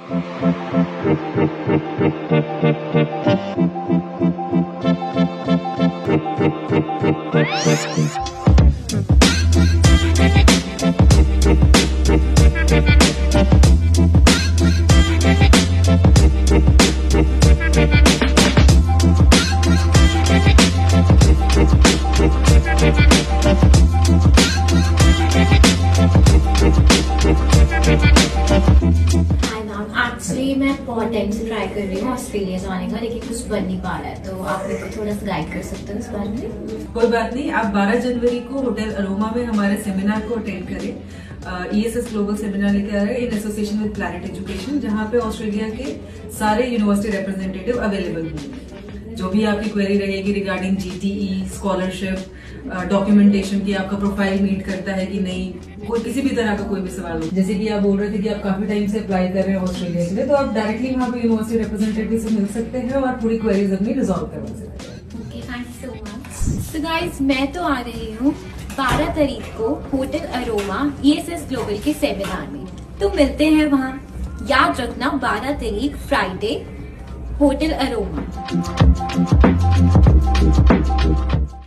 Actually मैं बहुत time से ट्राई कर रही हूँ ऑस्ट्रेलिया जाने का, लेकिन कुछ बन नहीं पा रहा है, तो आप मेरे को थोड़ा सा गाइड कर सकते हो इस बारे में? कोई बात नहीं, आप 12 जनवरी को होटल अरोमा में हमारे सेमिनार को अटेंड करें। ESS ग्लोबल सेमिनार लेके आ रहे हैं in association with Planet Education, जहाँ पे ऑस्ट्रेलिया के सारे यूनिवर्सिटी रिप्रेजेंटेटिव अवेलेबल होंगे। जो भी आपकी क्वेरी रहेगी रिगार्डिंग GTE, स्कॉलरशिप, डॉक्यूमेंटेशन की, आपका प्रोफाइल मीट करता है कि नहीं, कोई किसी भी तरह का कोई भी सवाल हो, जैसे कि आप बोल रहे थे कि आप काफी टाइम से अप्लाई कर रहे हैं ऑस्ट्रेलिया के लिए, तो आप डायरेक्टली वहाँ पे यूनिवर्सिटी रिप्रेजेंटेटिव से मिल सकते हैं और पूरी क्वेरीज अपनी रिजॉल्व करवा सकते हैं। Okay, thank you so much. तो गाइस, मैं तो आ रही हूँ 12 तारीख को होटल अरोमा ESS ग्लोबल के सेमिनार में, तो मिलते हैं वहाँ। याद रखना 12 तारीख फ्राइडे, होटल अरोमा।